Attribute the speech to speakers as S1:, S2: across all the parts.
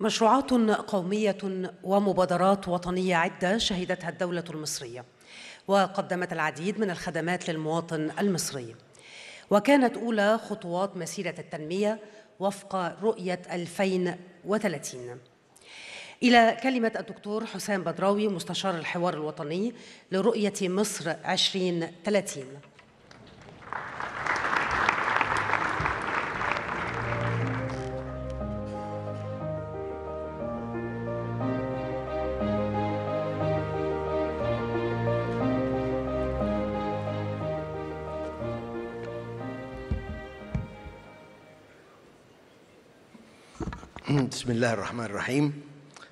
S1: مشروعات قومية ومبادرات وطنية عدة شهدتها الدولة المصرية، وقدمت العديد من الخدمات للمواطن المصري، وكانت أولى خطوات مسيرة التنمية وفق رؤية 2030. إلى كلمة الدكتور حسام بدراوي مستشار الحوار الوطني لرؤية مصر 2030.
S2: بسم الله الرحمن الرحيم.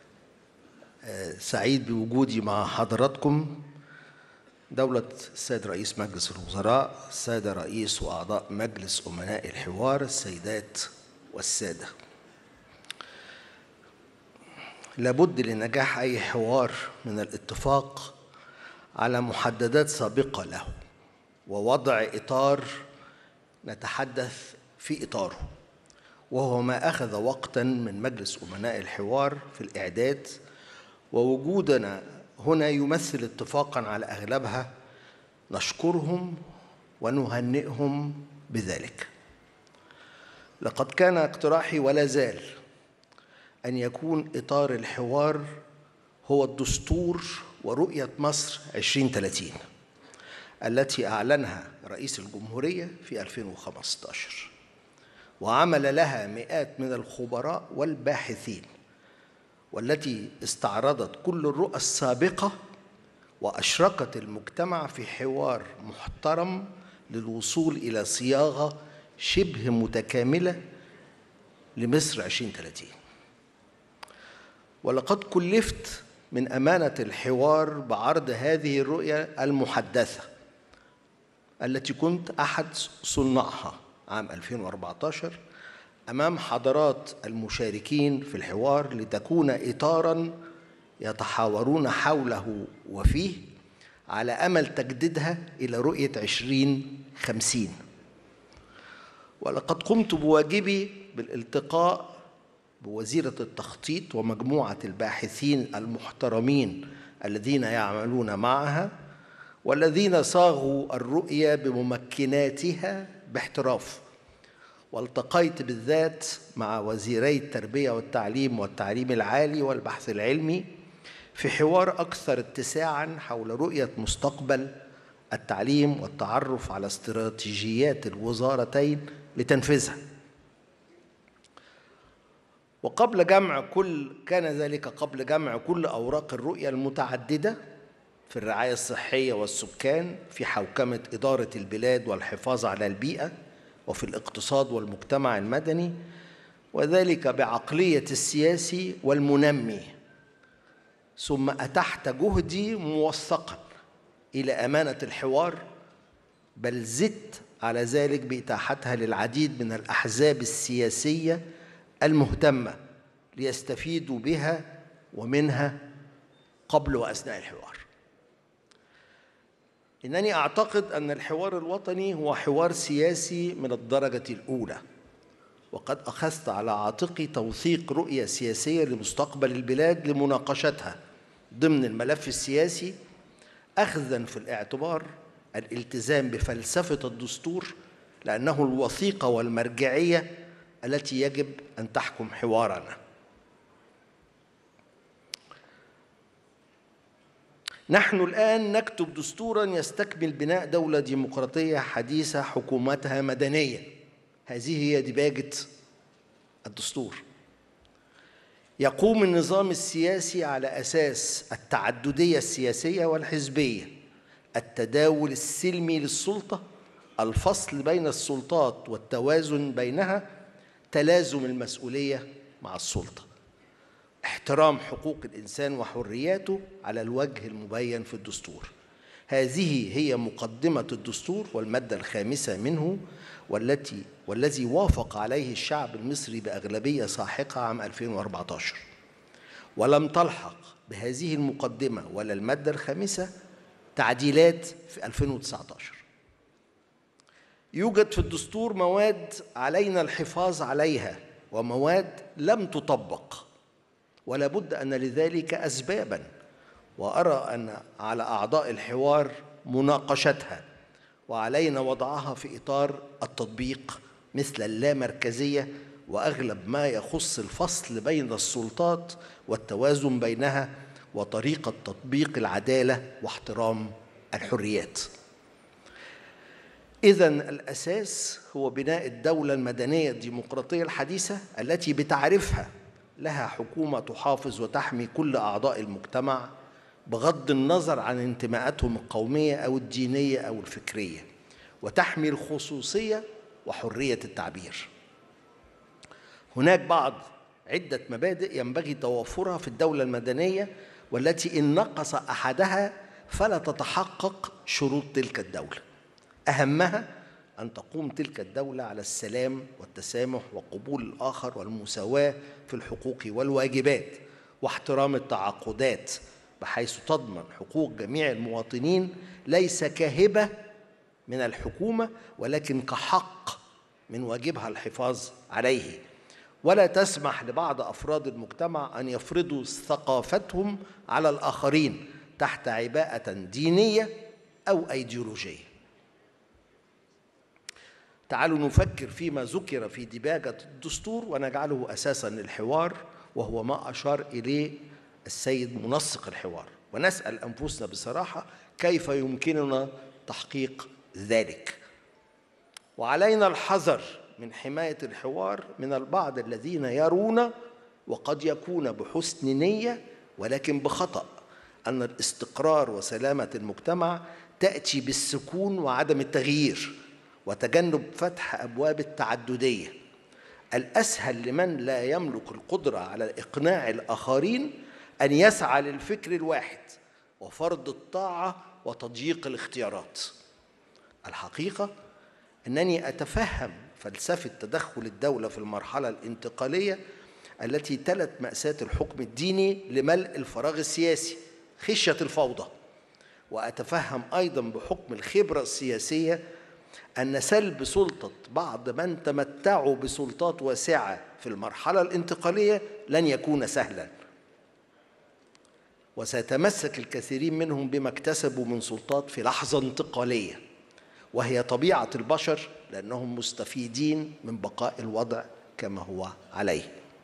S2: سعيد بوجودي مع حضراتكم. دولة السيد رئيس مجلس الوزراء، السادة رئيس وأعضاء مجلس أمناء الحوار، السيدات والسادة، لابد لنجاح أي حوار من الاتفاق على محددات سابقة له ووضع إطار نتحدث في إطاره، وهو ما أخذ وقتاً من مجلس أمناء الحوار في الإعداد، ووجودنا هنا يمثل اتفاقاً على أغلبها نشكرهم ونهنئهم بذلك. لقد كان اقتراحي ولا زال أن يكون إطار الحوار هو الدستور ورؤية مصر 2030 التي أعلنها رئيس الجمهورية في 2015، وعمل لها مئات من الخبراء والباحثين، والتي استعرضت كل الرؤى السابقة وأشركت المجتمع في حوار محترم للوصول إلى صياغة شبه متكاملة لمصر 2030. ولقد كلفت من أمانة الحوار بعرض هذه الرؤية المحدثة التي كنت أحد صناعها عام 2014 أمام حضرات المشاركين في الحوار، لتكون إطاراً يتحاورون حوله وفيه على أمل تجديدها إلى رؤية 2050. ولقد قمت بواجبي بالالتقاء بوزيرة التخطيط ومجموعة الباحثين المحترمين الذين يعملون معها والذين صاغوا الرؤية بممكناتها باحتراف، والتقيت بالذات مع وزيري التربية والتعليم والتعليم العالي والبحث العلمي في حوار أكثر اتساعاً حول رؤية مستقبل التعليم والتعرف على استراتيجيات الوزارتين لتنفيذها. كان ذلك قبل جمع كل أوراق الرؤية المتعددة في الرعاية الصحية والسكان، في حوكمة إدارة البلاد والحفاظ على البيئة، وفي الاقتصاد والمجتمع المدني، وذلك بعقلية السياسي والمنمي. ثم أتحت جهدي موثقاً إلى أمانة الحوار، بل زدت على ذلك بإتاحتها للعديد من الأحزاب السياسية المهتمة ليستفيدوا بها ومنها قبل وأثناء الحوار. إنني أعتقد أن الحوار الوطني هو حوار سياسي من الدرجة الأولى، وقد أخذت على عاتقي توثيق رؤية سياسية لمستقبل البلاد لمناقشتها ضمن الملف السياسي، أخذاً في الاعتبار الالتزام بفلسفة الدستور، لأنه الوثيقة والمرجعية التي يجب أن تحكم حوارنا. نحن الآن نكتب دستوراً يستكمل بناء دولة ديمقراطية حديثة حكومتها مدنية. هذه هي ديباجة الدستور. يقوم النظام السياسي على أساس التعددية السياسية والحزبية، التداول السلمي للسلطة، الفصل بين السلطات والتوازن بينها، تلازم المسؤولية مع السلطة، احترام حقوق الإنسان وحرياته على الوجه المبين في الدستور. هذه هي مقدمة الدستور والمادة 5 منه، والذي وافق عليه الشعب المصري بأغلبية ساحقة عام 2014، ولم تلحق بهذه المقدمة ولا المادة 5 تعديلات في 2019. يوجد في الدستور مواد علينا الحفاظ عليها ومواد لم تطبق، ولا بد أن لذلك أسباباً، وأرى أن على أعضاء الحوار مناقشتها، وعلينا وضعها في إطار التطبيق مثل اللامركزية وأغلب ما يخص الفصل بين السلطات والتوازن بينها وطريقة تطبيق العدالة واحترام الحريات. إذن الأساس هو بناء الدولة المدنية الديمقراطية الحديثة التي بتعريفها لها حكومة تحافظ وتحمي كل أعضاء المجتمع بغض النظر عن انتماءاتهم القومية أو الدينية أو الفكرية، وتحمي الخصوصية وحرية التعبير. هناك عدة مبادئ ينبغي توفرها في الدولة المدنية، والتي إن نقص أحدها فلا تتحقق شروط تلك الدولة. أهمها أن تقوم تلك الدولة على السلام والتسامح وقبول الآخر والمساواة في الحقوق والواجبات واحترام التعاقدات، بحيث تضمن حقوق جميع المواطنين ليس كهبة من الحكومة ولكن كحق من واجبها الحفاظ عليه، ولا تسمح لبعض أفراد المجتمع أن يفرضوا ثقافتهم على الآخرين تحت عباءة دينية أو أيديولوجية. تعالوا نفكر فيما ذكر في ديباجة الدستور ونجعله أساساً للحوار، وهو ما أشار إليه السيد منسق الحوار، ونسأل أنفسنا بصراحة كيف يمكننا تحقيق ذلك. وعلينا الحذر من حماية الحوار من البعض الذين يرون، وقد يكون بحسن نية ولكن بخطأ، أن الاستقرار وسلامة المجتمع تأتي بالسكون وعدم التغيير وتجنب فتح أبواب التعددية. الأسهل لمن لا يملك القدرة على إقناع الآخرين أن يسعى للفكر الواحد وفرض الطاعة وتضييق الاختيارات. الحقيقة أنني أتفهم فلسفة تدخل الدولة في المرحلة الانتقالية التي تلت مأساة الحكم الديني لملء الفراغ السياسي خشية الفوضى، وأتفهم أيضاً بحكم الخبرة السياسية أن سلب سلطة بعض من تمتعوا بسلطات واسعة في المرحلة الانتقالية لن يكون سهلاً، وسيتمسك الكثيرين منهم بما اكتسبوا من سلطات في لحظة انتقالية، وهي طبيعة البشر لأنهم مستفيدين من بقاء الوضع كما هو عليه.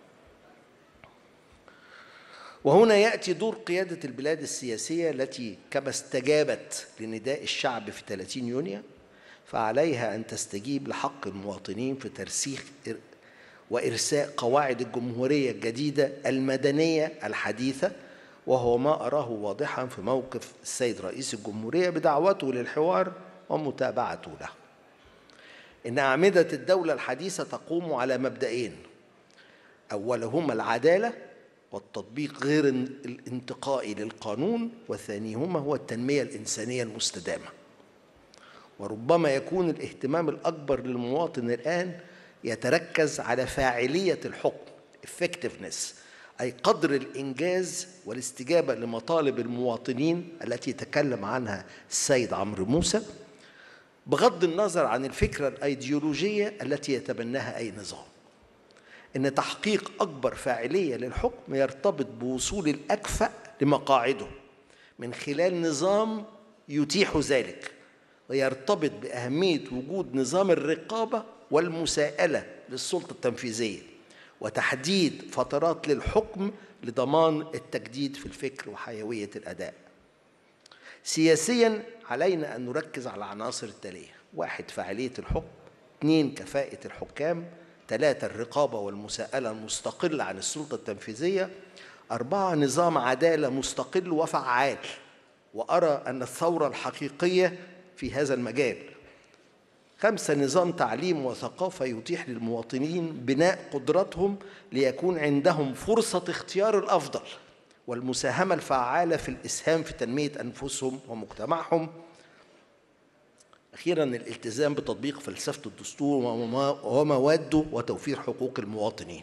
S2: وهنا يأتي دور قيادة البلاد السياسية التي كما استجابت لنداء الشعب في 30 يونيو فعليها أن تستجيب لحق المواطنين في ترسيخ وإرساء قواعد الجمهورية الجديدة المدنية الحديثة، وهو ما أراه واضحاً في موقف السيد رئيس الجمهورية بدعوته للحوار ومتابعته له. إن أعمدة الدولة الحديثة تقوم على مبدئين: أولهما العدالة والتطبيق غير الانتقائي للقانون، وثانيهما هو التنمية الإنسانية المستدامة. وربما يكون الاهتمام الأكبر للمواطن الآن يتركز على فاعلية الحكم effectiveness، أي قدر الإنجاز والاستجابة لمطالب المواطنين التي تكلم عنها السيد عمرو موسى، بغض النظر عن الفكرة الأيديولوجية التي يتبناها أي نظام. إن تحقيق أكبر فاعلية للحكم يرتبط بوصول الأكفأ لمقاعده من خلال نظام يتيح ذلك، ويرتبط بأهمية وجود نظام الرقابة والمساءلة للسلطة التنفيذية، وتحديد فترات للحكم لضمان التجديد في الفكر وحيوية الأداء. سياسياً علينا أن نركز على العناصر التالية: 1. فاعلية الحكم، 2. كفاءة الحكام، 3. الرقابة والمساءلة المستقلة عن السلطة التنفيذية، 4. نظام عدالة مستقل وفعال، وأرى أن الثورة الحقيقية في هذا المجال. 5. نظام تعليم وثقافة يتيح للمواطنين بناء قدراتهم ليكون عندهم فرصة اختيار الأفضل والمساهمة الفعالة في الإسهام في تنمية أنفسهم ومجتمعهم. أخيراً الالتزام بتطبيق فلسفة الدستور ومواده وتوفير حقوق المواطنين.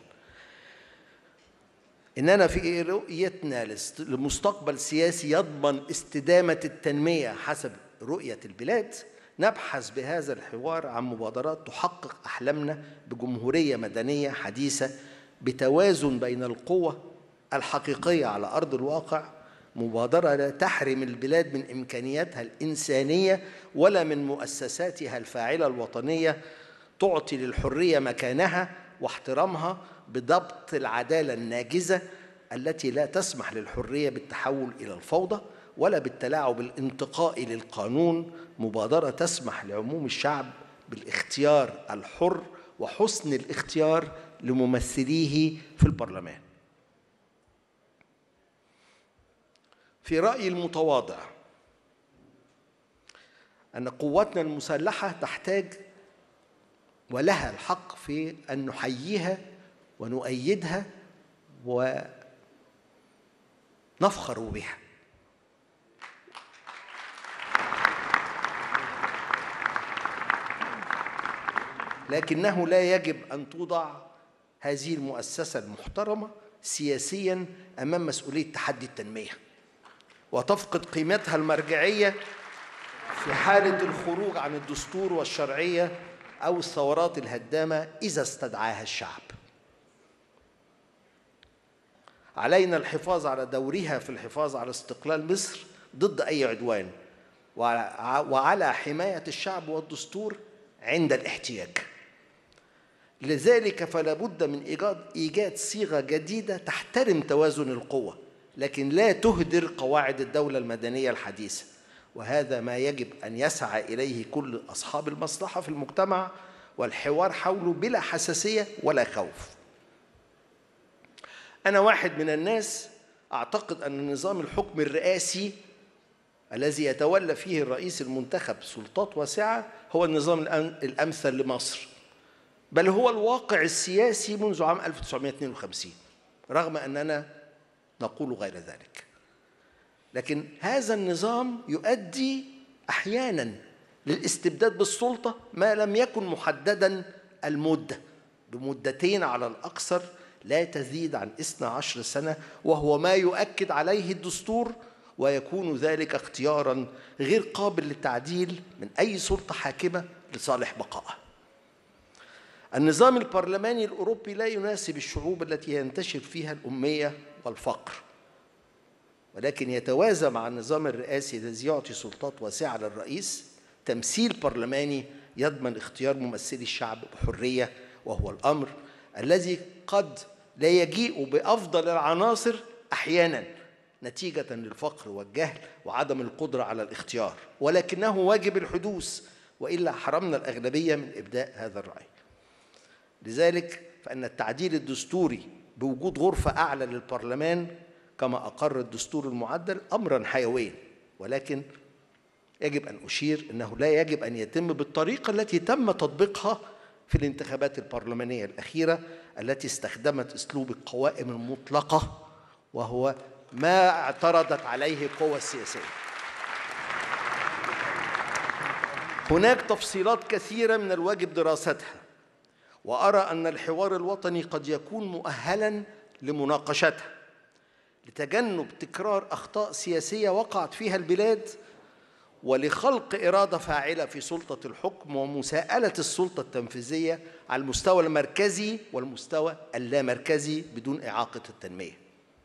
S2: إننا في رؤيتنا لمستقبل سياسي يضمن استدامة التنمية حسب رؤية البلاد، نبحث بهذا الحوار عن مبادرات تحقق أحلامنا بجمهورية مدنية حديثة بتوازن بين القوة الحقيقية على أرض الواقع مبادرة لا تحرم البلاد من إمكانياتها الإنسانية ولا من مؤسساتها الفاعلة الوطنية، تعطي للحرية مكانها واحترامها بضبط العدالة الناجزة التي لا تسمح للحرية بالتحول إلى الفوضى ولا بالتلاعب الانتقائي للقانون، مبادرة تسمح لعموم الشعب بالاختيار الحر وحسن الاختيار لممثليه في البرلمان. في رأيي المتواضع أن قواتنا المسلحة تحتاج ولها الحق في أن نحييها ونؤيدها ونفخر بها، لكنه لا يجب أن توضع هذه المؤسسة المحترمة سياسياً أمام مسؤولية تحدي التنمية وتفقد قيمتها المرجعية في حالة الخروج عن الدستور والشرعية أو الثورات الهدامة إذا استدعاها الشعب. علينا الحفاظ على دورها في الحفاظ على استقلال مصر ضد أي عدوان وعلى حماية الشعب والدستور عند الاحتياج. لذلك فلا بد من إيجاد صيغة جديدة تحترم توازن القوى لكن لا تهدر قواعد الدولة المدنية الحديثة، وهذا ما يجب أن يسعى إليه كل أصحاب المصلحة في المجتمع والحوار حوله بلا حساسية ولا خوف. أنا واحد من الناس أعتقد أن نظام الحكم الرئاسي الذي يتولى فيه الرئيس المنتخب سلطات واسعة هو النظام الأمثل لمصر، بل هو الواقع السياسي منذ عام 1952 رغم أننا نقول غير ذلك. لكن هذا النظام يؤدي أحياناً للاستبداد بالسلطة ما لم يكن محدداً المدة بمدتين على الأكثر لا تزيد عن 12 سنة، وهو ما يؤكد عليه الدستور، ويكون ذلك اختياراً غير قابل للتعديل من أي سلطة حاكمة لصالح بقائها. النظام البرلماني الأوروبي لا يناسب الشعوب التي ينتشر فيها الأمية والفقر، ولكن يتوازى مع النظام الرئاسي الذي يعطي سلطات واسعة للرئيس تمثيل برلماني يضمن اختيار ممثلي الشعب بحرية، وهو الأمر الذي قد لا يجيء بأفضل العناصر أحياناً نتيجة للفقر والجهل وعدم القدرة على الاختيار، ولكنه واجب الحدوث وإلا حرمنا الأغلبية من إبداء هذا الرأي. لذلك فإن التعديل الدستوري بوجود غرفة أعلى للبرلمان كما أقر الدستور المعدل أمراً حيوياً، ولكن يجب أن أشير أنه لا يجب أن يتم بالطريقة التي تم تطبيقها في الانتخابات البرلمانية الأخيرة التي استخدمت أسلوب القوائم المطلقة، وهو ما اعترضت عليه القوى السياسية. هناك تفصيلات كثيرة من الواجب دراستها، وأرى أن الحوار الوطني قد يكون مؤهلاً لمناقشتها لتجنب تكرار أخطاء سياسية وقعت فيها البلاد، ولخلق إرادة فاعلة في سلطة الحكم ومساءلة السلطة التنفيذية على المستوى المركزي والمستوى اللامركزي بدون إعاقة التنمية.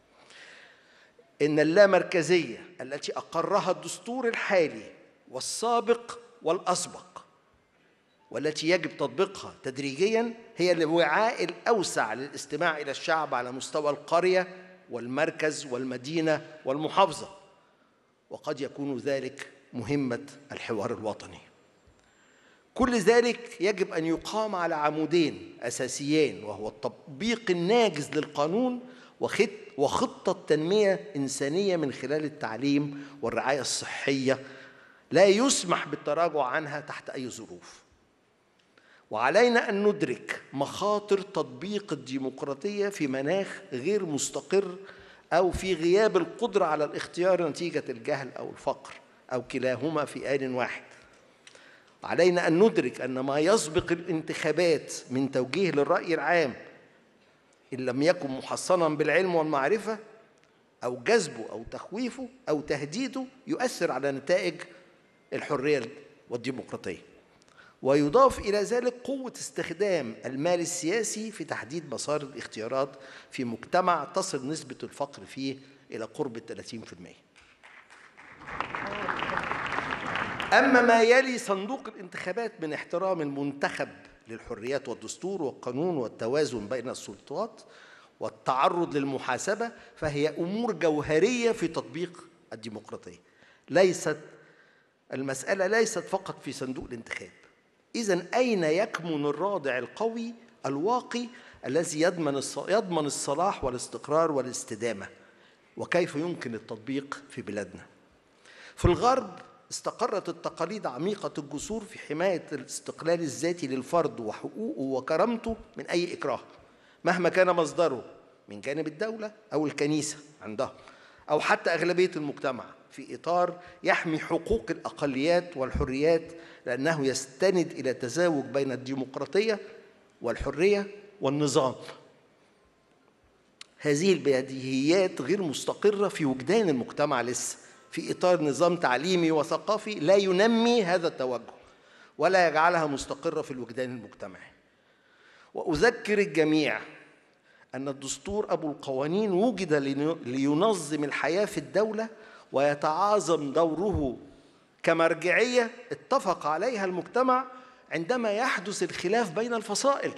S2: إن اللامركزية التي أقرها الدستور الحالي والسابق والأسبق والتي يجب تطبيقها تدريجياً هي الوعاء الأوسع للاستماع إلى الشعب على مستوى القرية والمركز والمدينة والمحافظة، وقد يكون ذلك مهمة الحوار الوطني. كل ذلك يجب أن يقام على عمودين أساسيين، وهو التطبيق الناجز للقانون وخطة تنمية إنسانية من خلال التعليم والرعاية الصحية لا يسمح بالتراجع عنها تحت أي ظروف. وعلينا أن ندرك مخاطر تطبيق الديمقراطية في مناخ غير مستقر أو في غياب القدرة على الاختيار نتيجة الجهل أو الفقر أو كلاهما في آن واحد. علينا أن ندرك أن ما يسبق الانتخابات من توجيه للرأي العام إن لم يكن محصناً بالعلم والمعرفة أو جذبه أو تخويفه أو تهديده يؤثر على نتائج الحرية والديمقراطية. ويضاف إلى ذلك قوة استخدام المال السياسي في تحديد مسار الاختيارات في مجتمع تصل نسبة الفقر فيه إلى قرب 30%. أما ما يلي صندوق الانتخابات من احترام المنتخب للحريات والدستور والقانون والتوازن بين السلطات والتعرض للمحاسبة، فهي أمور جوهرية في تطبيق الديمقراطية. المسألة ليست فقط في صندوق الانتخاب. إذن أين يكمن الرادع القوي الواقي الذي يضمن الصلاح والاستقرار والاستدامة؟ وكيف يمكن التطبيق في بلادنا؟ في الغرب استقرت التقاليد عميقة الجذور في حماية الاستقلال الذاتي للفرد وحقوقه وكرامته من أي إكراه، مهما كان مصدره من جانب الدولة أو الكنيسة عندهم أو حتى أغلبية المجتمع، في إطار يحمي حقوق الأقليات والحريات، لأنه يستند إلى تزاوج بين الديمقراطية والحرية والنظام. هذه البديهيات غير مستقرة في وجدان المجتمع لسه، في إطار نظام تعليمي وثقافي لا ينمي هذا التوجه ولا يجعلها مستقرة في الوجدان المجتمعي. وأذكر الجميع أن الدستور أبو القوانين وجد لينظم الحياة في الدولة ويتعاظم دوره كمرجعية اتفق عليها المجتمع عندما يحدث الخلاف بين الفصائل.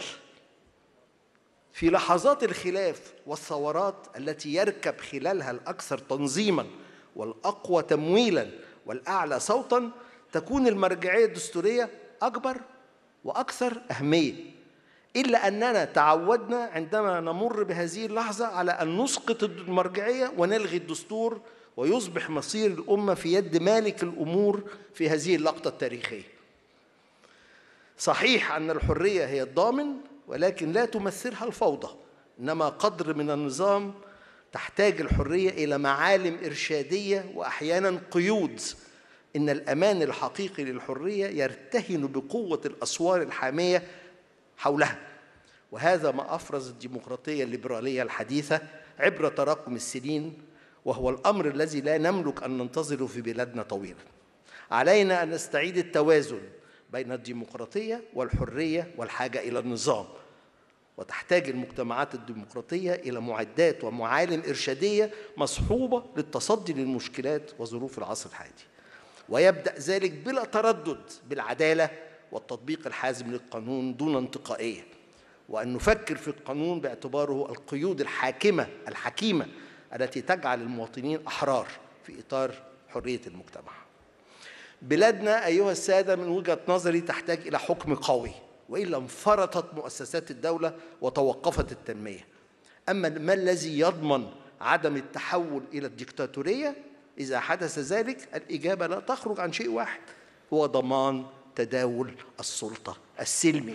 S2: في لحظات الخلاف والثورات التي يركب خلالها الأكثر تنظيماً والأقوى تمويلاً والأعلى صوتاً، تكون المرجعية الدستورية أكبر وأكثر أهمية، إلا أننا تعودنا عندما نمر بهذه اللحظة على أن نسقط المرجعية ونلغي الدستور، ويصبح مصير الأمة في يد مالك الأمور في هذه اللقطة التاريخية. صحيح أن الحرية هي الضامن، ولكن لا تمثلها الفوضى، إنما قدر من النظام. تحتاج الحرية إلى معالم إرشادية وأحياناً قيود. إن الأمان الحقيقي للحرية يرتهن بقوة الأسوار الحامية حولها، وهذا ما أفرز الديمقراطية الليبرالية الحديثة عبر تراكم السنين، وهو الأمر الذي لا نملك أن ننتظره في بلادنا طويلاً. علينا أن نستعيد التوازن بين الديمقراطية والحرية والحاجة إلى النظام، وتحتاج المجتمعات الديمقراطية إلى معدات ومعالم إرشادية مصحوبة للتصدي للمشكلات وظروف العصر الحالي. ويبدأ ذلك بلا تردد بالعدالة والتطبيق الحازم للقانون دون انتقائية، وأن نفكر في القانون باعتباره القيود الحكيمة التي تجعل المواطنين أحرار في إطار حرية المجتمع. بلادنا أيها السادة من وجهة نظري تحتاج إلى حكم قوي، وإلا انفرطت مؤسسات الدولة وتوقفت التنمية. أما ما الذي يضمن عدم التحول إلى الديكتاتورية؟ إذا حدث ذلك الإجابة لا تخرج عن شيء واحد، هو ضمان تداول السلطة السلمي.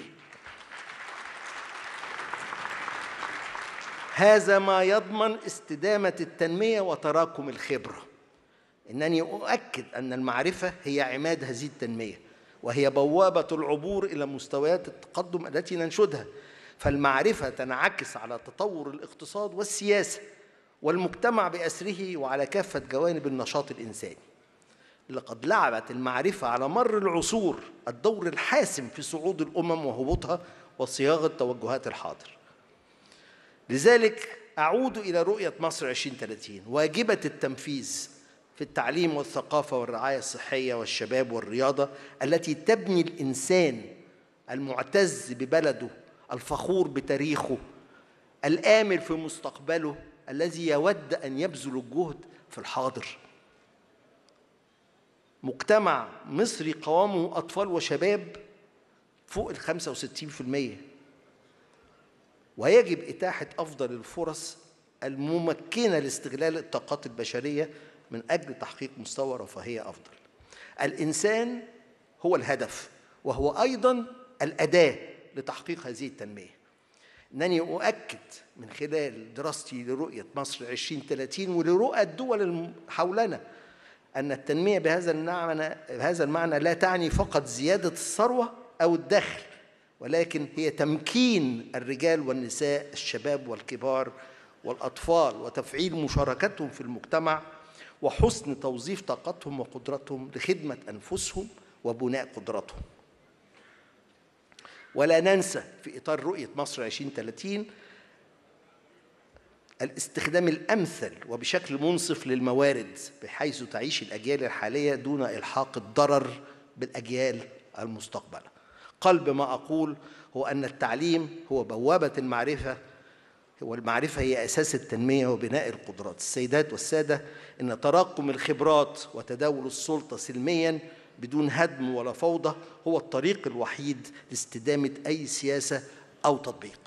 S2: هذا ما يضمن استدامة التنمية وتراكم الخبرة. إنني أؤكد أن المعرفة هي عماد هذه التنمية، وهي بوابة العبور إلى مستويات التقدم التي ننشدها. فالمعرفة تنعكس على تطور الاقتصاد والسياسة والمجتمع بأسره وعلى كافة جوانب النشاط الإنساني. لقد لعبت المعرفة على مر العصور الدور الحاسم في صعود الأمم وهبوطها وصياغة توجهات الحاضر. لذلك أعود إلى رؤية مصر 2030 واجبة التنفيذ في التعليم والثقافة والرعاية الصحية والشباب والرياضة، التي تبني الإنسان المعتز ببلده، الفخور بتاريخه، الآمل في مستقبله، الذي يود أن يبذل الجهد في الحاضر. مجتمع مصري قوامه أطفال وشباب فوق 65%، ويجب إتاحة أفضل الفرص الممكنة لاستغلال الطاقات البشرية من أجل تحقيق مستوى رفاهية أفضل. الإنسان هو الهدف، وهو أيضاً الأداة لتحقيق هذه التنمية. أنني أؤكد من خلال دراستي لرؤية مصر 2030 ولرؤى الدول حولنا أن التنمية بهذا المعنى لا تعني فقط زيادة الثروة أو الدخل، ولكن هي تمكين الرجال والنساء، الشباب والكبار والأطفال، وتفعيل مشاركتهم في المجتمع، وحسن توظيف طاقتهم وقدرتهم لخدمة أنفسهم وبناء قدرتهم. ولا ننسى في إطار رؤية مصر 2030 الاستخدام الأمثل وبشكل منصف للموارد بحيث تعيش الأجيال الحالية دون إلحاق الضرر بالأجيال المستقبلة. قلب ما أقول هو أن التعليم هو بوابة المعرفة، والمعرفة هي أساس التنمية وبناء القدرات. السيدات والسادة، إن تراكم الخبرات وتداول السلطة سلمياً بدون هدم ولا فوضى هو الطريق الوحيد لاستدامة أي سياسة أو تطبيق.